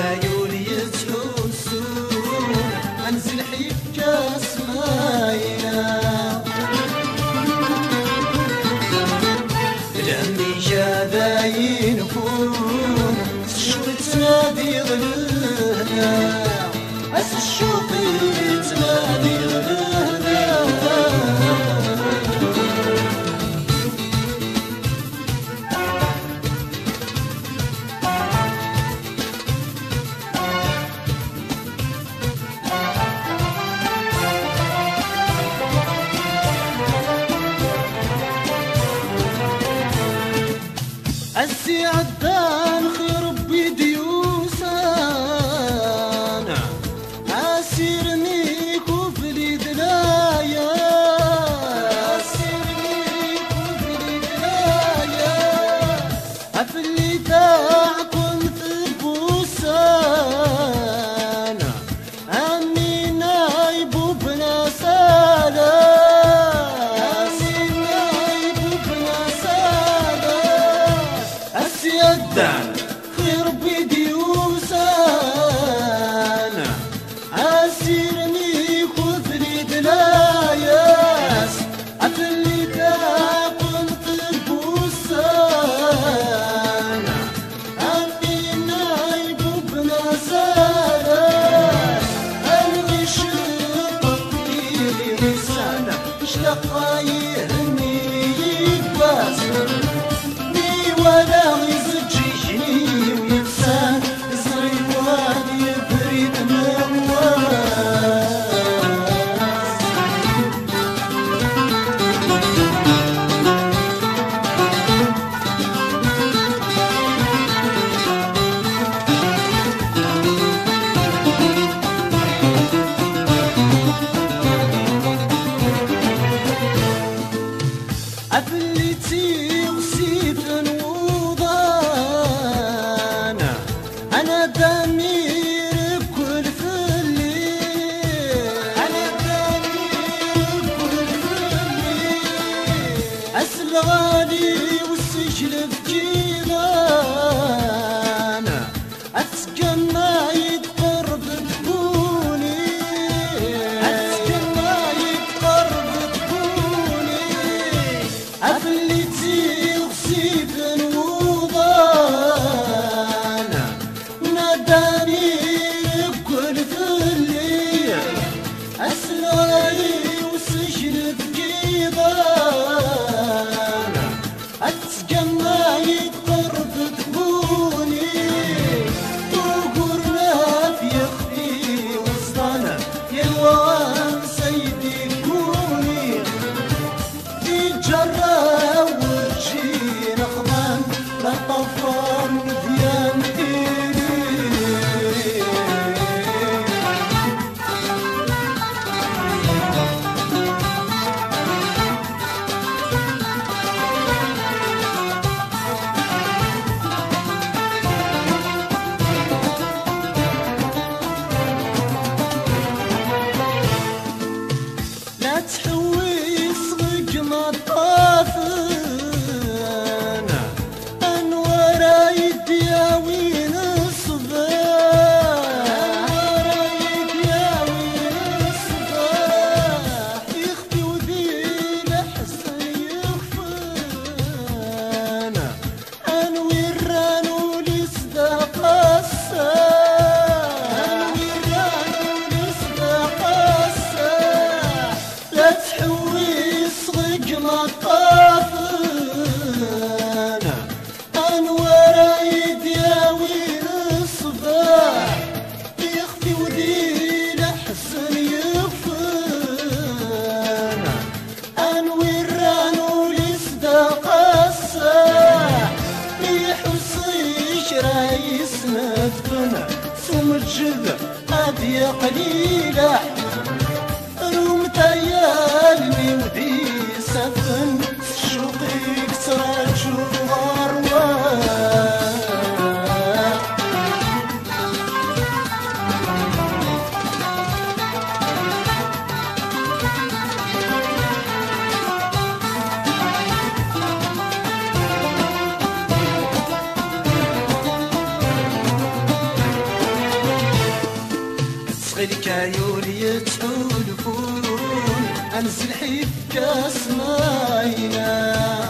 العيون يتحسون انزل حيك اسماينا لمي جادا ينفون الشوق تنادي غلهنا اس الشوق تنادي غلهنا أسي عدان خير بيدي وسان أسيرني كفلي دلايا أسيرني كفلي دلايا أفلي تاكل في بوسان أني نايب بنا سالا الدان خير بيدي وسان أسيرني خذني دلاياس أفلي تاكل طب وسان أني نايب بنا سالاس ألغي شططي رسالة اشتاق يهني يكباس ولا يزجيني وينسان زري وادي يبرد نواس أفلتي وسيف أنا ضمير كل فلي أنا ضمير كل فلي أسل غالي والسجل بجيران أتسقى يتقرب تكوني أتسقى يتقرب تكوني أفلتي وسيف وضان ناداني بكل فلي أسلالي وسجن بقيضان أتسقى يتقرب تكوني وقرنا في يخفي وسطنا يلوان سيدي كوني يتجرى ورجي نخضان لا طفان ديانتي لا تحويس رقم الطافن أنوار يدياوين الصباح أنوار يدياوين الصباح يخفي وذيل حسن يخفن أنوير رانو لصداق الساح أنوير رانو لصداق الساح لا تحويس رقم الطافن أنوار يدياوين الصباح يخفي وذيل حسن يخفن أنوير رانو لصداق الساح يحصيش رايس نفنا سم الجذب هذه قليلة روم تيالني ودي سفن شوقي كسر جوار الكايول يتحولفون أنزل حيف كاسماينا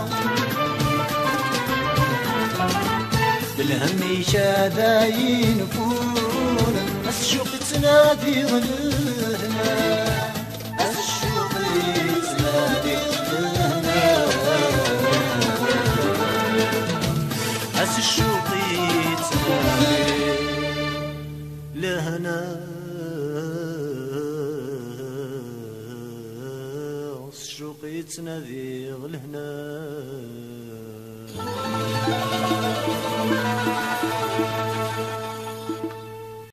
بالهم شاداين فون الشوق تنادي غلهنا الشوق تنادي غلهنا الشوق تنادي لهنا الشوق تنادي غلهنا